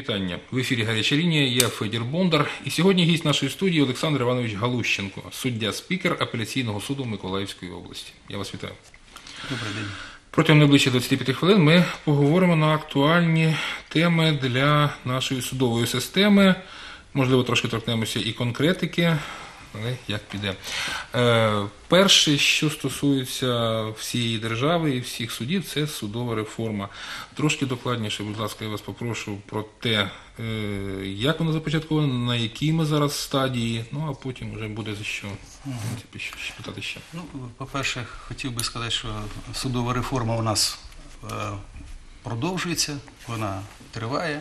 вітання. В ефірі «Гаряча лінія», я Федір Бондар. І сьогодні гість нашої студії Олександр Іванович Галущенко, суддя-спікер апеляційного суду Миколаївської області. Я вас вітаю. Добрий день. Протягом найближчих 25 хвилин ми поговоримо на актуальні теми для нашої судової системи. Можливо, трошки торкнемося і конкретики, але як піде. Перше, що стосується всієї держави і всіх судів, це судова реформа. Трошки докладніше, будь ласка, я вас попрошу про те, як вона започаткована, на якій ми зараз стадії, ну а потім вже буде за що, що питати ще. Ну, по-перше, хотів би сказати, що судова реформа у нас продовжується, вона триває.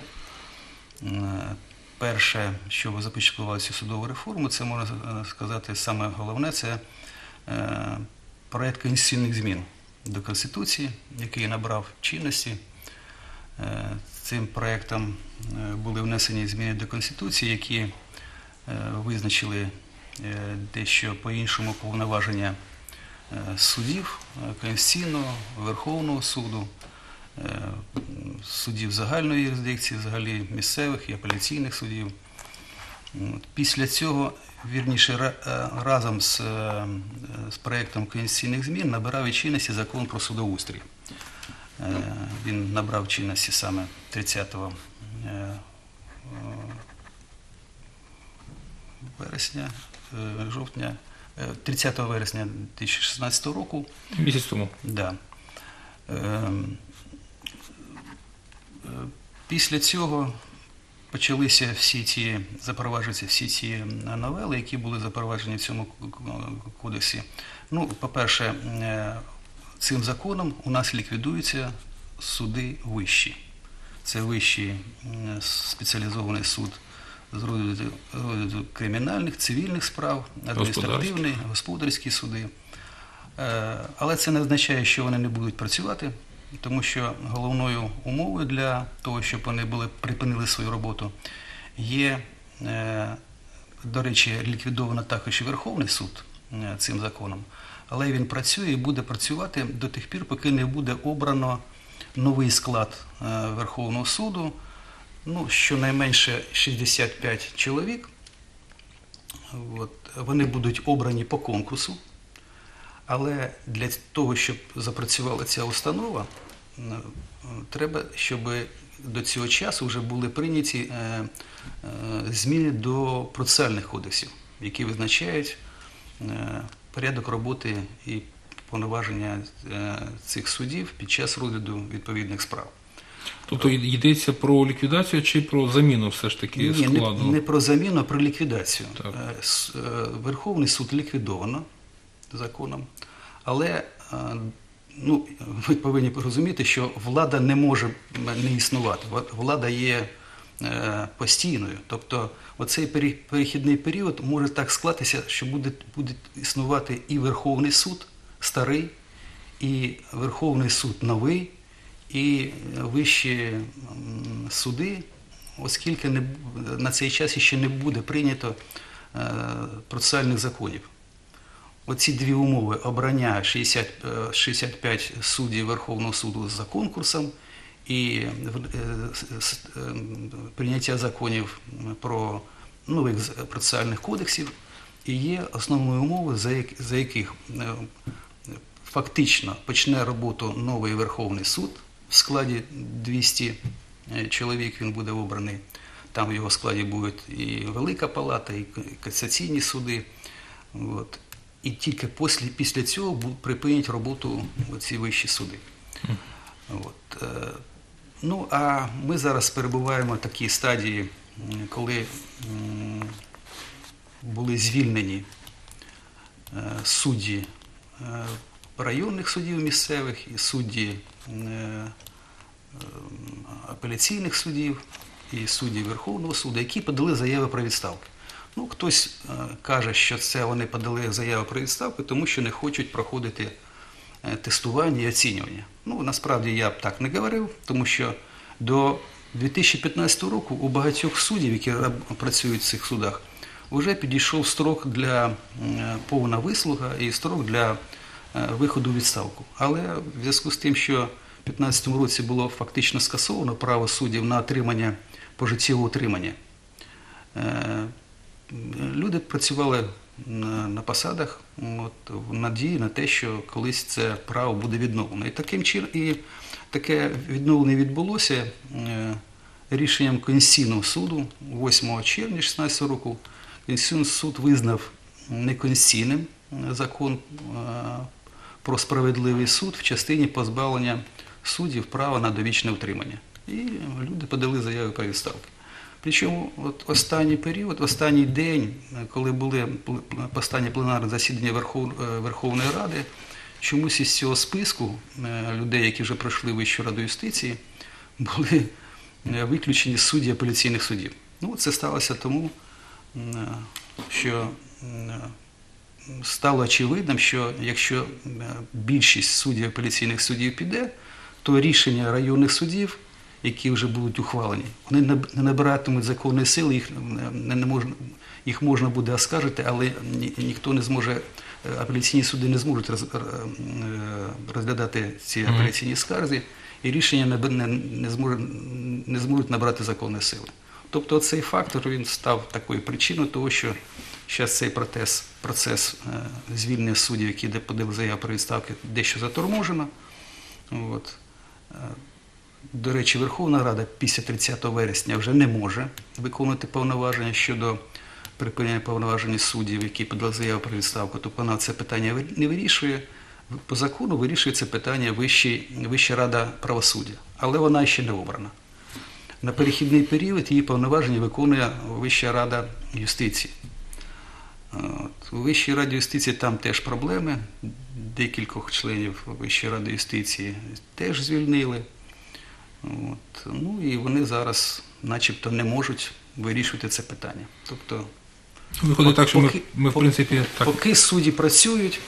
Перше, що започаткували цю судову реформу, це, можна сказати, саме головне, це проект конституційних змін до Конституції, який набрав чинності. Цим проектом були внесені зміни до Конституції, які визначили дещо по-іншому повноваження судів Конституційного, Верховного суду, судів загальної юрисдикції, взагалі місцевих і апеляційних судів. Після цього, вірніше, разом з проєктом конституційних змін набирав чинності закон про судоустрій. Він набрав чинності саме 30 вересня 2016 року. Місяць тому. Да. Після цього почалися запроваджуватися всі ці новели, які були запроваджені в цьому кодексі. Ну, по-перше, цим законом у нас ліквідуються суди вищі. Це Вищий спеціалізований суд з розгляду кримінальних, цивільних справ, адміністративний, господарські суди. Але це не означає, що вони не будуть працювати, тому що головною умовою для того, щоб вони припинили свою роботу, є, до речі, ліквідовано також і Верховний суд цим законом, але він працює і буде працювати до тих пір, поки не буде обрано новий склад Верховного суду, ну, щонайменше 65 чоловік. Вони будуть обрані по конкурсу. Але для того, щоб запрацювала ця установа, треба, щоб до цього часу вже були прийняті зміни до процесуальних кодексів, які визначають порядок роботи і повноваження цих судів під час розгляду відповідних справ. Тобто йдеться про ліквідацію чи про заміну все ж таки складу? Ні, не про заміну, а про ліквідацію. Так. Верховний суд ліквідовано законом, але ну, ви повинні розуміти, що влада не може не існувати. Влада є постійною. Тобто оцей перехідний період може так склатися, що буде існувати і Верховний суд старий, і Верховний суд новий, і вищі суди, оскільки на цей час ще не буде прийнято процесуальних законів. Оці дві умови – обрання 65 суддів Верховного суду за конкурсом і прийняття законів про нових процесуальних кодексів і є основною умовою, за яких фактично почне роботу новий Верховний суд в складі 200 чоловік, він буде обраний. Там в його складі будуть і Велика Палата, і касаційні суди. І тільки після цього припинять роботу ці вищі суди. Ну, а ми зараз перебуваємо в такій стадії, коли були звільнені судді районних судів місцевих і судді апеляційних судів і судді Верховного суду, які подали заяви про відставку. Ну, хтось каже, що це вони подали заяву про відставку, тому що не хочуть проходити тестування і оцінювання. Ну, насправді я б так не говорив, тому що до 2015 року у багатьох суддів, які працюють в цих судах, вже підійшов строк для повна вислуга і строк для виходу у відставку. Але в зв'язку з тим, що в 2015 році було фактично скасовано право суддів на отримання пожиттєве утримання. Люди працювали на посадах в надії на те, що колись це право буде відновлено. І таким чином, таке відновлення відбулося рішенням Конституційного суду 8 червня 2016 року. Конституційний суд визнав неконституційним закон про справедливий суд в частині позбавлення суддів права на довічне утримання. І люди подали заяви про відставки. Причому останній період, останній день, коли були останні пленарні засідання Верховної Ради, чомусь із цього списку людей, які вже пройшли Вищу раду юстиції, були виключені судді апеляційних судів. Це сталося тому, що стало очевидним, що якщо більшість суддів апеляційних судів піде, то рішення районних судів, які вже будуть ухвалені, вони не набиратимуть законної сили, їх можна буде оскаржити, але ніхто не зможе, апеляційні суди не зможуть розглядати ці апеляційні скарги, і рішення не зможуть набрати законної сили. Тобто цей фактор він став такою причиною того, що зараз цей процес звільнення суддів, які подали заяву про відставки, дещо заторможено. До речі, Верховна Рада після 30 вересня вже не може виконувати повноваження щодо припинення повноважень суддів, які подали заяву про відставку. Тобто вона це питання не вирішує. По закону вирішує це питання Вища Рада правосуддя. Але вона ще не обрана. На перехідний період її повноваження виконує Вища Рада юстиції. У Вищій Раді юстиції там теж проблеми. Декількох членів Вищої Ради юстиції теж звільнили. І вони зараз начебто не можуть вирішувати це питання. Тобто, виходить так, що ми в принципі... Поки судді працюють,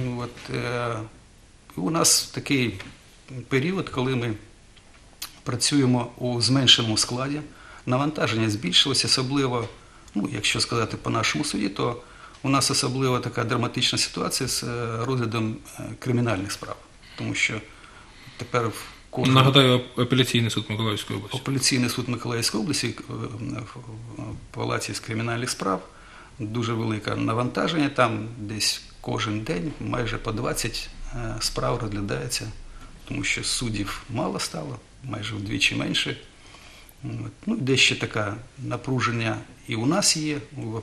у нас такий період, коли ми працюємо у зменшеному складі, навантаження збільшилося, особливо, якщо сказати по нашому суді, то у нас особливо така драматична ситуація з розглядом кримінальних справ. Тому що тепер Нагадаю, апеляційний суд Миколаївської області. Апеляційний суд Миколаївської області в палаті з кримінальних справ дуже велике навантаження. Там десь кожен день майже по 20 справ розглядається, тому що суддів мало стало, майже вдвічі менше. Дещо таке напруження і у нас є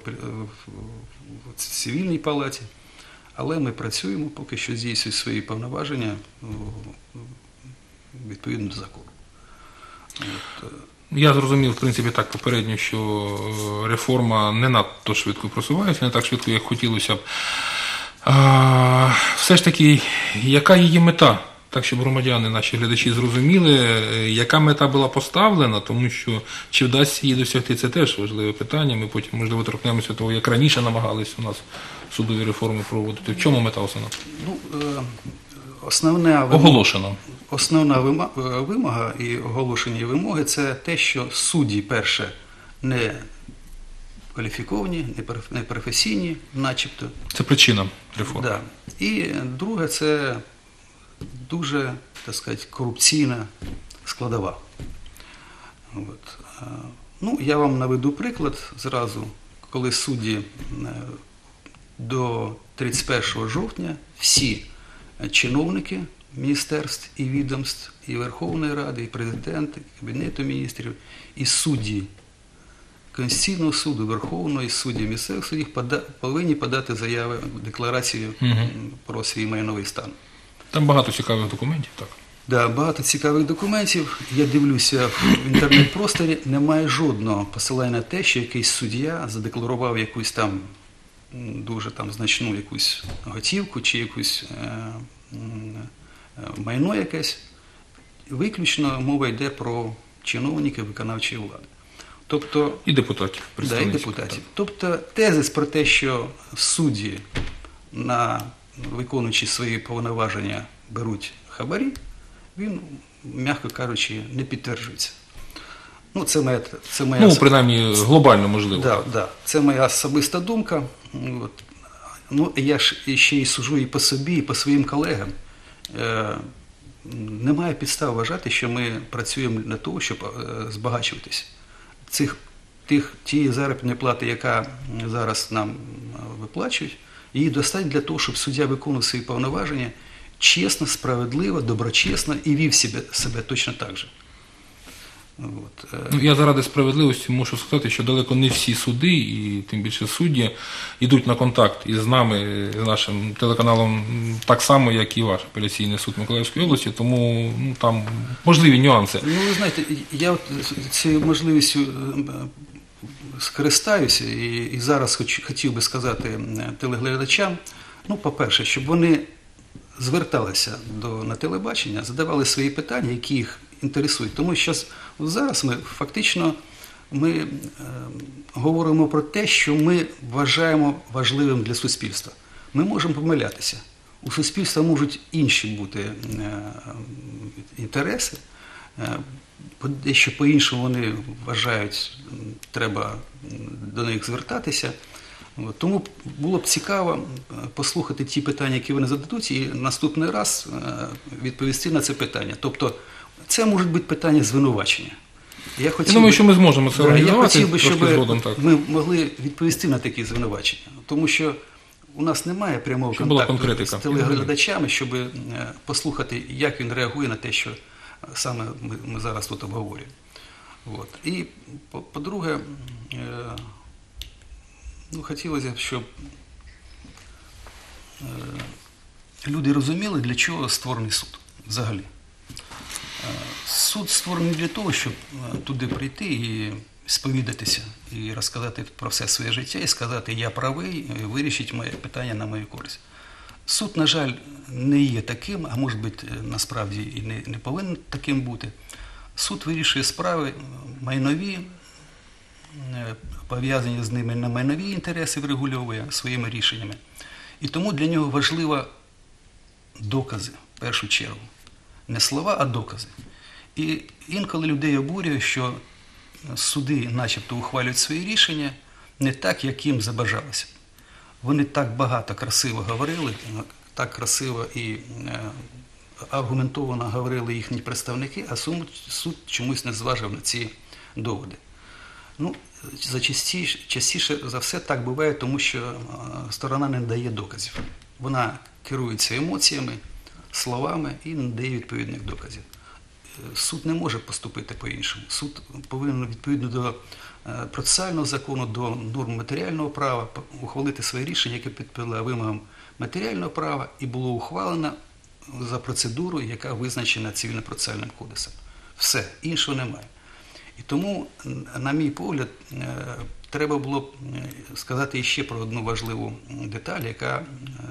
в цивільній палаті, але ми працюємо, поки що здійснюємо свої повноваження відповідно до закону. Я зрозумів, в принципі, так попередньо, що реформа не надто швидко просувається, не так швидко, як хотілося б. Все ж таки, яка її мета? Так, щоб громадяни, наші глядачі зрозуміли, яка мета була поставлена, тому що чи вдасться її досягти, це теж важливе питання. Ми потім, можливо, торкнемося того, як раніше намагалися у нас судові реформи проводити. В чому мета основна? Основна вимога і оголошені вимоги – це те, що судді, перше, не кваліфіковані, не професійні, начебто. Це причина реформи. Да. І друге – це дуже, так сказати, корупційна складова. Я вам наведу приклад зразу, коли судді до 31 жовтня всі чиновники міністерств і відомств, і Верховної Ради, і Президент, і Кабінету міністрів, і судді Конституційного суду, Верховного, і судді місцевих судів повинні подати заяви, декларацію про свій майновий стан. Там багато цікавих документів, так? Да, багато цікавих документів. Я дивлюся в інтернет-просторі, немає жодного посилання на те, що якийсь суддя задекларував якусь там дуже значну якусь готівку чи якусь майно якесь. Виключно мова йде про чиновників виконавчої влади. Тобто, і депутатів. Да, і депутатів. Тобто тезис про те, що судді, виконуючи свої повноваження, беруть хабарі, він, м'яко кажучи, не підтверджується. Принаймні, глобально можливо. Да. Це моя особиста думка. Я ж ще й сужу і по собі, і по своїм колегам. Немає підстав вважати, що ми працюємо для того, щоб збагачуватися. тієї заробітної плати, яка зараз нам виплачують, її достатньо для того, щоб суддя виконував свої повноваження чесно, справедливо, доброчесно і вів себе точно так же. Ну, я заради справедливості мушу сказати, що далеко не всі суди, і тим більше судді, йдуть на контакт із нами, з нашим телеканалом, так само, як і ваш апеляційний суд Миколаївської області, тому там можливі нюанси. Ну, ви знаєте, я цією можливістю скористаюся і зараз хотів би сказати телеглядачам, ну, по-перше, щоб вони зверталися на телебачення, задавали свої питання, які їх інтересують. Тому що зараз ми фактично говоримо про те, що ми вважаємо важливим для суспільства. Ми можемо помилятися. У суспільства можуть інші бути інтереси, дещо по-іншому вони вважають, треба до них звертатися. Тому було б цікаво послухати ті питання, які вони зададуть, і наступний раз відповісти на це питання. Тобто це можуть бути питання звинувачення. Я думаю, що ми зможемо це організувати. Я хотів би, щоб ми могли відповісти на такі звинувачення. Тому що у нас немає прямого контакту з телеглядачами, щоб послухати, як він реагує на те, що саме ми зараз тут обговорюємо. І, по-друге, хотілося б, щоб люди розуміли, для чого створений суд взагалі. Суд створений для того, щоб туди прийти і сповідатися, і розказати про все своє життя, і сказати, я правий, і вирішить моє питання на мою користь. Суд, на жаль, не є таким, а може бути, насправді і не повинен таким бути. Суд вирішує справи майнові, пов'язані з ними на майнові інтереси, врегульовує своїми рішеннями. І тому для нього важливі докази, в першу чергу. Не слова, а докази. І інколи людей обурює, що суди начебто ухвалюють свої рішення не так, як їм забажалося. Вони так багато красиво говорили, так красиво і аргументовано говорили їхні представники, а суд чомусь не зважив на ці доводи. Частіше за все так буває, тому що сторона не дає доказів. Вона керується емоціями, словами і не дає відповідних доказів. Суд не може поступити по-іншому. Суд повинен відповідно до процесуального закону, до норм матеріального права ухвалити своє рішення, яке підпадає вимогам матеріального права і було ухвалено за процедурою, яка визначена Цивільно-процесуальним кодексом. Все, іншого немає. І тому, на мій погляд, треба було б сказати ще про одну важливу деталь, яка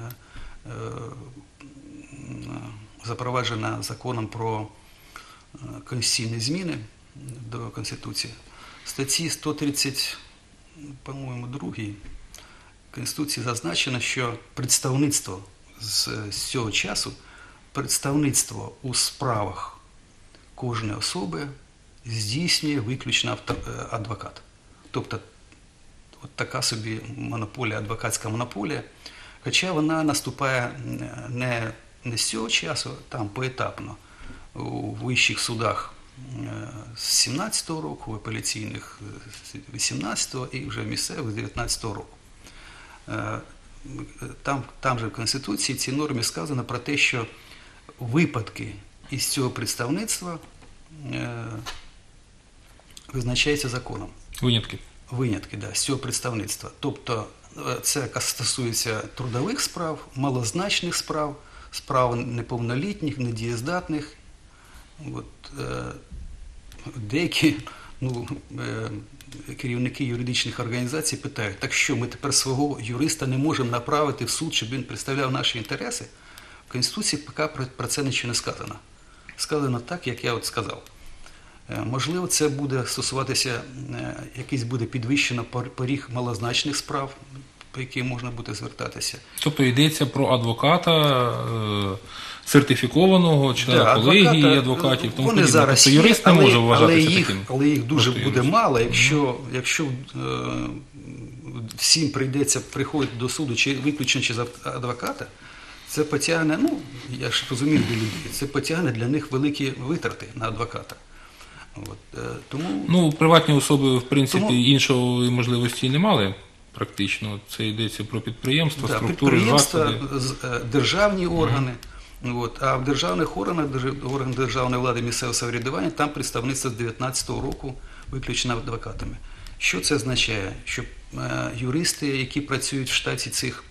запроваджена законом про конституційні зміни до Конституції. В статті 130, по-моєму, 2 Конституції зазначено, що представництво з цього часу, представництво у справах кожної особи здійснює виключно адвокат. Тобто, от така собі монополія, адвокатська монополія, хоча вона наступає не з цього часу, там поетапно, у вищих судах з 17-го року, в апеляційних з 18-го і вже в місцевих з 19-го року. Там же в Конституції в цій нормі сказано про те, що випадки із цього представництва визначаються законом. Винятки, да, з цього представництва. Тобто це стосується трудових справ, малозначних справ, справ неповнолітніх, недієздатних. Деякі керівники юридичних організацій питають, так що ми тепер свого юриста не можемо направити в суд, щоб він представляв наші інтереси? В Конституції поки про це нічого не сказано. Сказано так, як я от сказав. Можливо, це буде стосуватися, якийсь буде підвищено поріг малозначних справ, по яким можна буде звертатися. Тобто йдеться про адвоката, сертифікованого, члена колегії адвокатів, тому вони зараз тобто юрист не може вважатися таким. Але їх дуже буде мало, якщо всім приходить до суду виключно через адвоката, це потягне, я ж розумію для людей, це потягне для них великі витрати на адвоката. Тому Ну, приватні особи, в принципі, Тому- іншої можливості не мали практично. Це йдеться про підприємства, да, структури, підприємства, заклади. державні органи. А в державних органах, орган державної влади місцевого самоврядування, там представництво з 2019 року виключено адвокатами. Що це означає? Що юристи, які працюють в штаті цих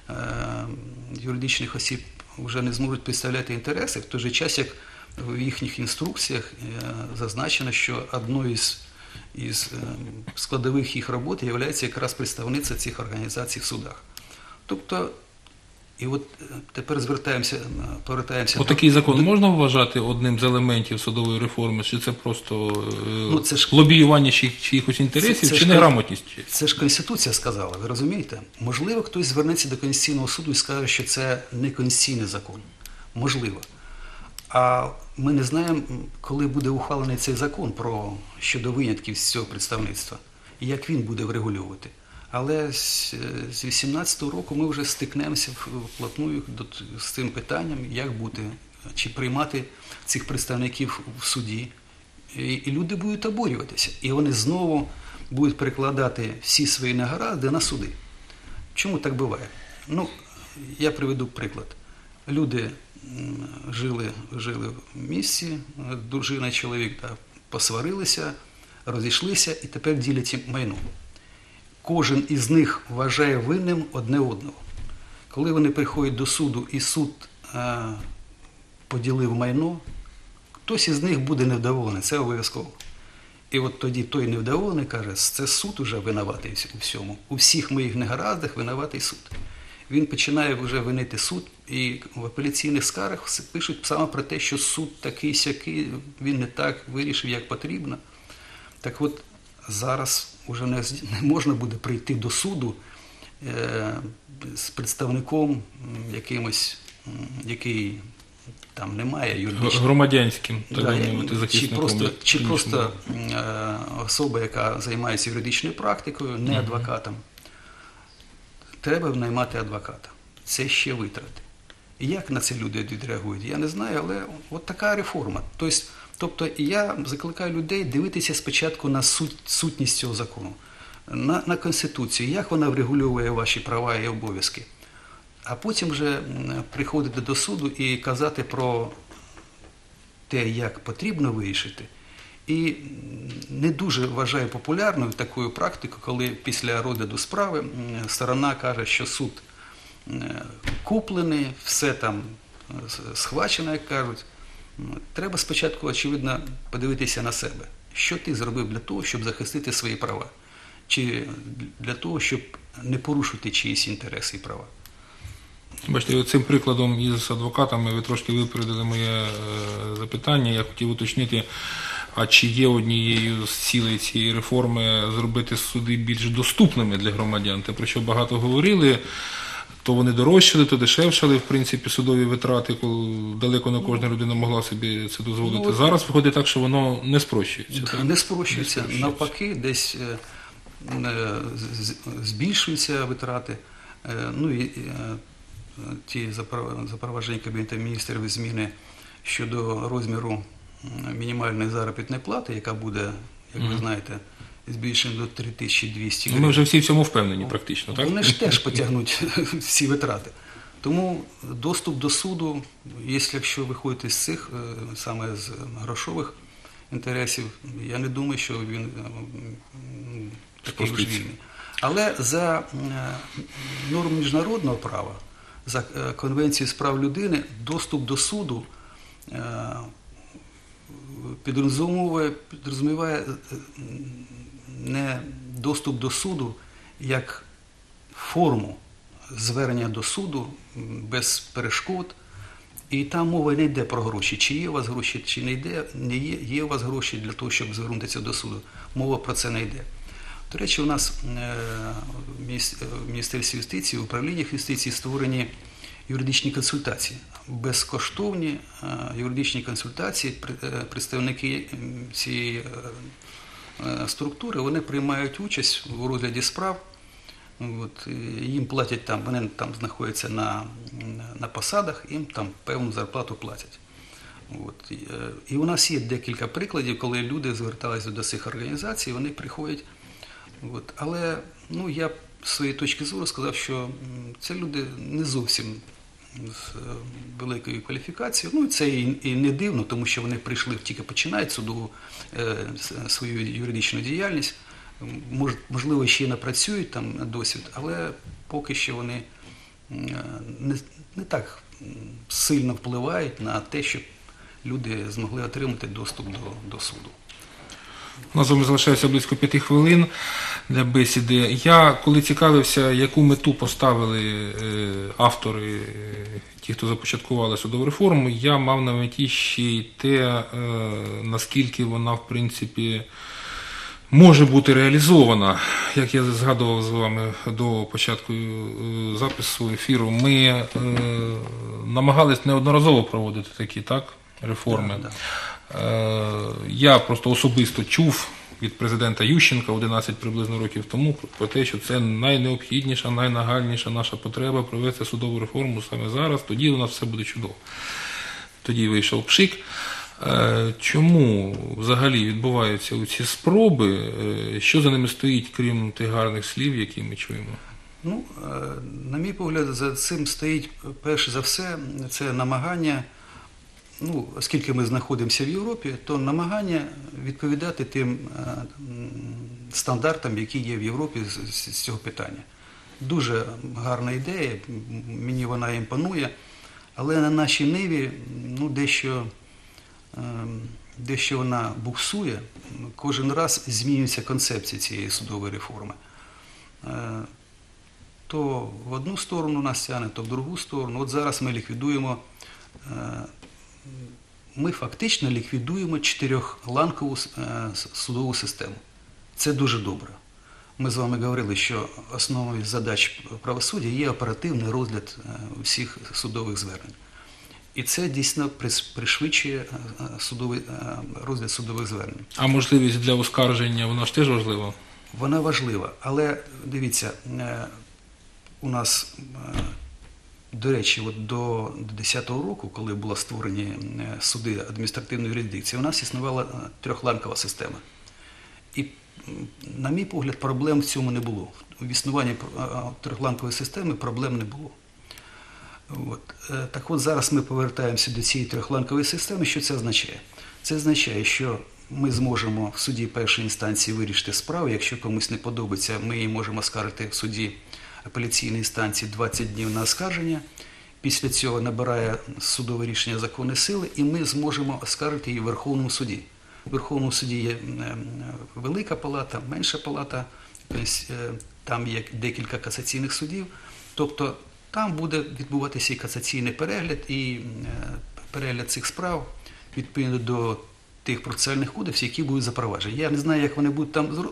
юридичних осіб, вже не зможуть представляти інтереси, в той же час, як в їхніх інструкціях зазначено, що одною із складових їх роботи є якраз представництво цих організацій в судах. Тобто, і от тепер повертаємося Отакий закон можна вважати одним з елементів судової реформи, чи це просто це ж- лобіювання чиїхось інтересів, це чи ж неграмотність? Це ж Конституція сказала, ви розумієте? Можливо, хтось звернеться до Конституційного суду і скаже, що це не конституційний закон. Можливо. А ми не знаємо, коли буде ухвалений цей закон щодо винятків з цього представництва, і як він буде врегулювати. Але з 2018 року ми вже стикнемося вплотную з цим питанням, як бути, чи приймати цих представників в суді. І люди будуть обурюватися. І вони знову будуть перекладати всі свої негаразди на суди. Чому так буває? Ну, я приведу приклад. Люди жили в місті, дружина, чоловік посварилися, розійшлися і тепер ділять майно. Кожен із них вважає винним одне одного. Коли вони приходять до суду і суд поділив майно, хтось із них буде невдоволений, це обов'язково. І от тоді той невдоволений каже, це суд уже винуватий у всьому. У всіх моїх негараздах винуватий суд. Він починає вже винити суд, і в апеляційних скаргах пишуть саме про те, що суд такий-сякий, він не так вирішив, як потрібно. Так от, зараз вже не можна буде прийти до суду з представником якимось, який там немає юридичного. Громадянським, так Да, би мовити, захисником. чи просто особа, яка займається юридичною практикою, не адвокатом. Треба наймати адвоката. Це ще витрати. І як на це люди відреагують, я не знаю, але от така реформа. Тобто я закликаю людей дивитися спочатку на сутність цього закону, на Конституцію, як вона врегульовує ваші права і обов'язки. А потім вже приходити до суду і казати про те, як потрібно вирішити. І не дуже вважаю популярною таку практику, коли після розгляду справи сторона каже, що суд куплений, все там схвачено, як кажуть. Треба спочатку, очевидно, подивитися на себе. Що ти зробив для того, щоб захистити свої права? Чи для того, щоб не порушити чиїсь інтереси і права? Бачите, цим прикладом із адвокатами ви трошки випередили моє запитання. Я хотів уточнити, а чи є однією з цілей цієї реформи зробити суди більш доступними для громадян? Те, про що багато говорили, то вони дорожчали, то дешевшали, в принципі, судові витрати, коли далеко не кожна людина могла собі це дозволити. Зараз виходить так, що воно не спрощується. Так? Не спрощується. Навпаки, десь збільшуються витрати. Ну і ті запровадження Кабінету міністрів зміни щодо розміру мінімальної заробітної плати, яка буде, як ви знаєте, збільшена до 3200 гривень. Ми вже всі в цьому впевнені практично, так? Вони ж теж потягнуть всі витрати. Тому доступ до суду, якщо виходити з цих, саме з грошових інтересів, я не думаю, що він такий уж вільний. Але за норму міжнародного права, за Конвенцією з прав людини, доступ до суду підрозуміває не доступ до суду як форму звернення до суду без перешкод. І там мова не йде про гроші. Чи є у вас гроші, чи не є, є у вас гроші для того, щоб звернутися до суду. Мова про це не йде. До речі, у нас в Міністерстві юстиції, в управліннях юстиції створені юридичні консультації. Безкоштовні юридичні консультації, представники цієї структури, вони приймають участь у розгляді справ. Їм платять там, вони там знаходяться на посадах, їм там певну зарплату платять. От. І у нас є декілька прикладів, коли люди зверталися до цих організацій, вони приходять. От. Але я з своєї точки зору сказав, що це люди не зовсім з великою кваліфікацією. І це і не дивно, тому що вони прийшли, тільки починають судову свою юридичну діяльність. Можливо, ще й напрацюють там досвід, але поки що вони не так сильно впливають на те, щоб люди змогли отримати доступ до суду. У нас з вами залишається близько 5 хвилин для бесіди. Я, коли цікавився, яку мету поставили автори, ті, хто започаткували судову реформу, я мав на меті ще й те, наскільки вона, в принципі, може бути реалізована. Як я згадував з вами до початку запису ефіру, ми намагались неодноразово проводити такі реформи. Да. Я просто особисто чув від президента Ющенка 11 приблизно років тому про те, що це найнеобхідніша, найнагальніша наша потреба провести судову реформу саме зараз, тоді у нас все буде чудово. Тоді вийшов пшик. Чому взагалі відбуваються ці спроби? Що за ними стоїть, крім тих гарних слів, які ми чуємо? На мій погляд, за цим стоїть, перш за все, це намагання, оскільки ми знаходимося в Європі, то намагання відповідати тим стандартам, які є в Європі з цього питання. Дуже гарна ідея, мені вона імпонує, але на нашій ниві дещо вона буксує, кожен раз змінюється концепція цієї судової реформи. То в одну сторону нас тягне, то в другу сторону. От зараз ми фактично ліквідуємо чотирьохланкову судову систему. Це дуже добре. Ми з вами говорили, що основною з задач правосуддя є оперативний розгляд всіх судових звернень. І це дійсно пришвидшує розгляд судових звернень. А можливість для оскарження, вона ж теж важлива? Вона важлива, але дивіться, у нас, до речі, до 2010 року, коли були створені суди адміністративної юрисдикції, у нас існувала трьохланкова система. І, на мій погляд, проблем в цьому не було. У існуванні трьохланкової системи проблем не було. Так от зараз ми повертаємося до цієї трьохланкової системи. Що це означає? Це означає, що ми зможемо в суді першої інстанції вирішити справу. Якщо комусь не подобається, ми її можемо оскаржити в суді апеляційної інстанції 20 днів на оскарження. Після цього набирає судове рішення законної сили, і ми зможемо оскаржити її в Верховному суді. В Верховному суді є велика палата, менша палата, там є декілька касаційних судів. Тобто там буде відбуватися і касаційний перегляд, і перегляд цих справ відповідно до тих процесуальних кодексів, які будуть запроваджені. Я не знаю, як вони будуть там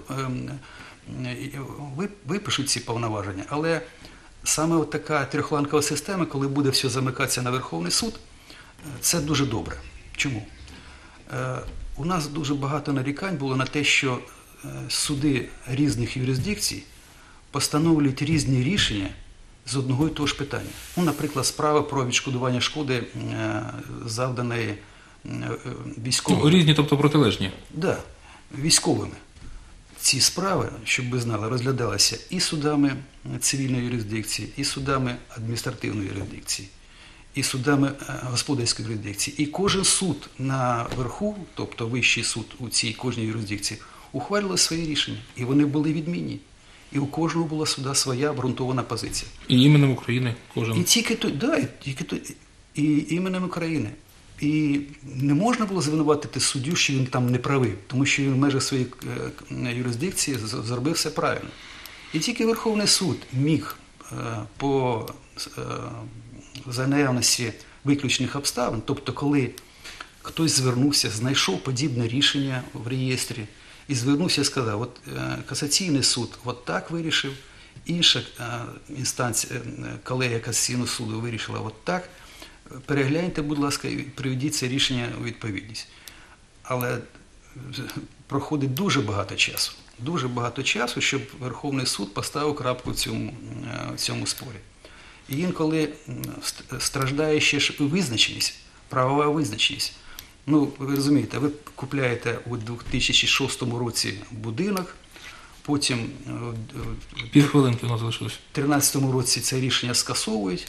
випишуть ці повноваження, але саме от така трьохланкова система, коли буде все замикатися на Верховний суд, це дуже добре. Чому? У нас дуже багато нарікань було на те, що суди різних юрисдикцій постановлюють різні рішення з одного і того ж питання. Наприклад, справа про відшкодування шкоди, завданої військовими. Різні, тобто протилежні? Так, військовими. Ці справи, щоб ви знали, розглядалися і судами цивільної юрисдикції, і судами адміністративної юрисдикції, і судами господарської юрисдикції. І кожен суд наверху, тобто вищий суд у цій кожній юрисдикції, ухвалював свої рішення. І вони були відмінні. І у кожного була суда своя обґрунтована позиція. І іменем України кожен. І тільки і іменем України. І не можна було звинуватити суддю, що він там не правий, тому що він в межах своєї юрисдикції зробив все правильно. І тільки Верховний суд міг за наявності виключних обставин, тобто коли хтось звернувся, знайшов подібне рішення в реєстрі, і звернувся і сказав, от касаційний суд от так вирішив, інша інстанція, колегія касаційного суду вирішила от так, перегляньте, будь ласка, і приведіть це рішення у відповідність. Але проходить дуже багато часу, щоб Верховний суд поставив крапку в цьому спорі. І інколи страждає ще ж визначеність, правова визначеність. Ну, ви розумієте, ви купляєте у 2006 році будинок, потім Півхвилинки у нас залишилось. в 2013 році це рішення скасовують,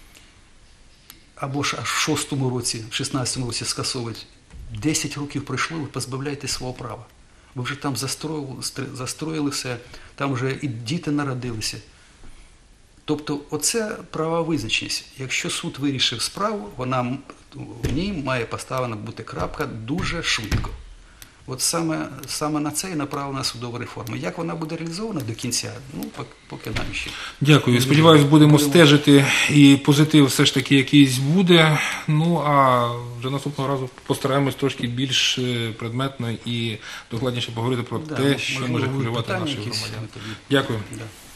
або ж аж в 2006 році, в 2016 році скасовують. 10 років пройшло, ви позбавляєте свого права. Ви вже там застроїлися, там вже і діти народилися. Тобто оце права визначеність. Якщо суд вирішив справу, в ній має поставлена бути крапка дуже швидко. От саме на це і направлена судова реформа. Як вона буде реалізована до кінця, ну, поки нам ще. Дякую. Сподіваюсь, будемо стежити, і позитив все ж таки якийсь буде. Ну, а вже наступного разу постараємось трошки більш предметно і докладніше поговорити про те, що може хвилювати наших громадян. Дякую. Да.